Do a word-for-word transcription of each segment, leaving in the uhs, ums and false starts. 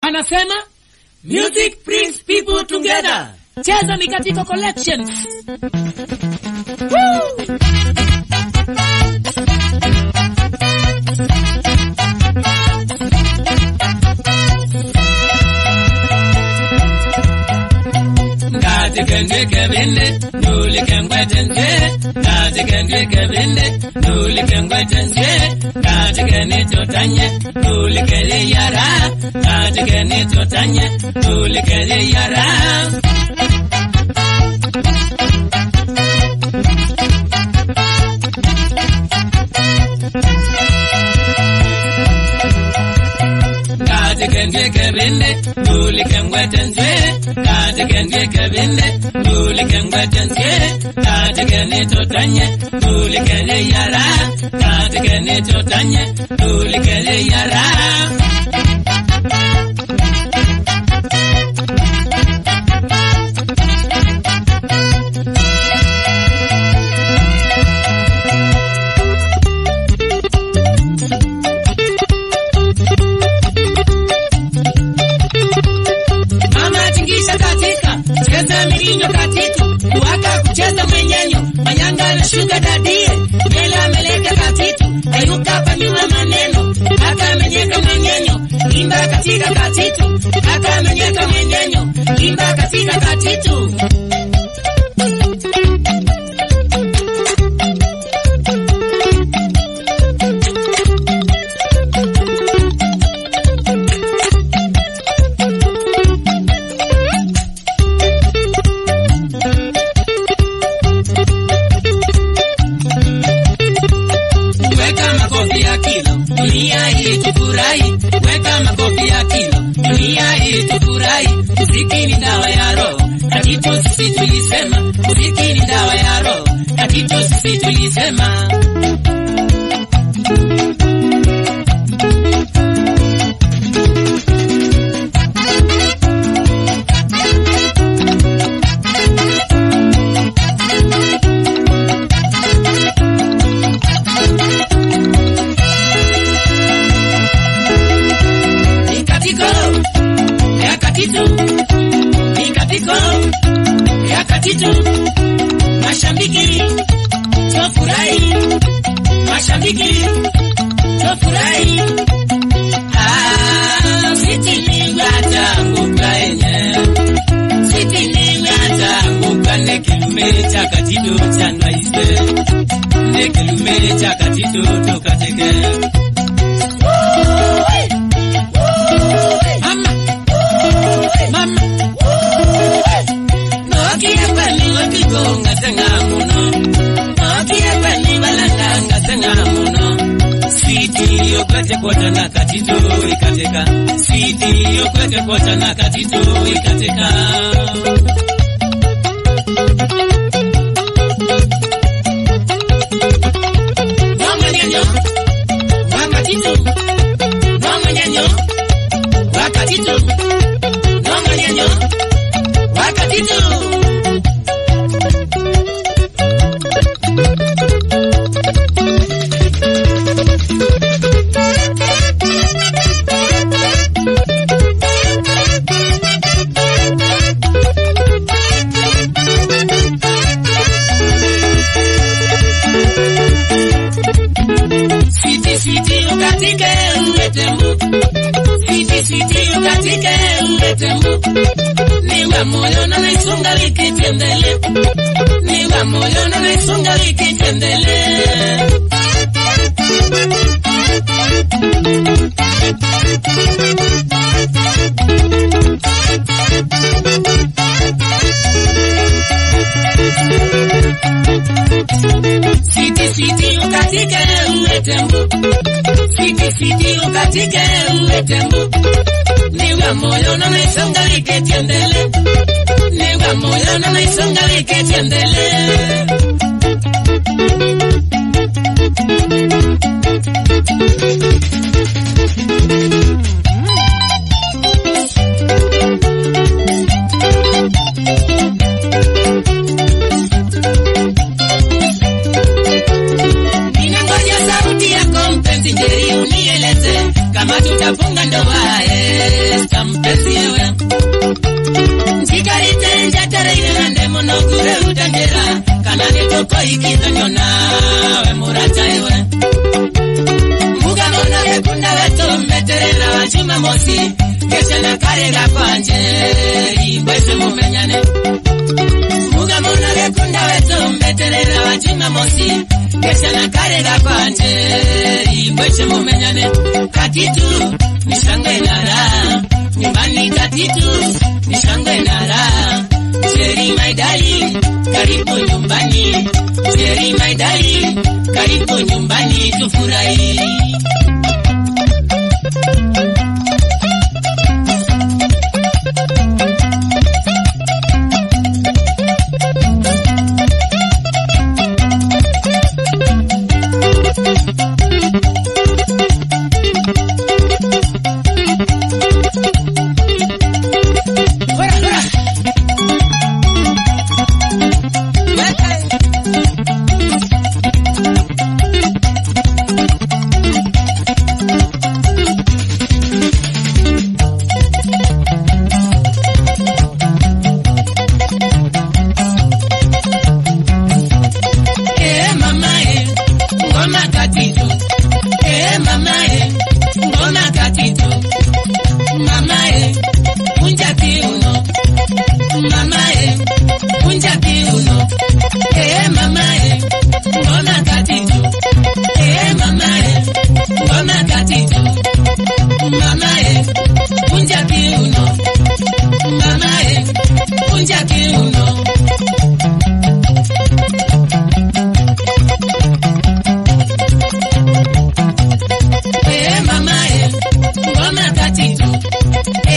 Anasema music brings people together. Cheza Mikatiko Collections. Woo! Kendwe kebinde nuli kengwe tenje kati kendwe kebinde nuli kengwe tenje kati keni totanye nuli kele yara kati keni totanye nuli kele yara kati kendwe kebinde nuli kengwe tenje kati kendwe kebinde nuli kengwe tenje kati keni totanye nuli kele yara kati keni totanye nuli kele yara Katitu, kuwaka kucheza mwenyenyo, manyanga na shuka dadie, mela meleka Katitu, ayuka panyuma maneno, haka menyeka mwenyenyo, imba katika Katitu, haka menyeka mwenyenyo, imba katika Katitu. Muziki ni dawa ya roho, Katitu sisi tulisema. Muziki ni dawa ya roho, Katitu sisi tulisema. Mashambiki, tofurahi. Mashambiki, tofurahi. Ah, siti ni ngata nguka enye. Siti ni ngata nguka ne kilume cha Katitu cha Nairobi. Ne kilume cha Katitu tukateke. Mama, mama. Gonga senga muno, makia kwani balanga nga senga muno. Sweetie yokwete kwota na Katitu ikateka. Sweetie yokwete kwota na Katitu ikateka. Mama nyanyo, mama Katitu. Mama nyanyo, wa Katitu. Mama nyanyo, wa Katitu. Niwa moyo na naisonga likitendele. Niwa moyo na naisonga likitendele. Siti siti ukatike uwetembu. Siti siti ukatike uwetembu. Niwa moyo na naisonga likitendele. Niwa moyo na naisonga likitendele. Ninangoja sauti yako mpenzi, njeri unieleze kama tutafunga ndoa. ikidanyona we murachaiwe mugamona wekunda weto meterera wachuma mosi kesha na karega kwanje ibwese mumenyane mugamona wekunda weto meterera wachuma mosi kesha na karega kwanje ibwese mumenyane Katitu nishangwe nara nyumbani Katitu nishangwe nara Cherry my darling karibu nyumbani Cherry my darling karibu nyumbani tufurahi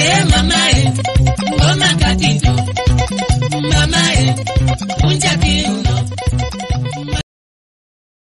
Katitu, mama e, unja kiuno.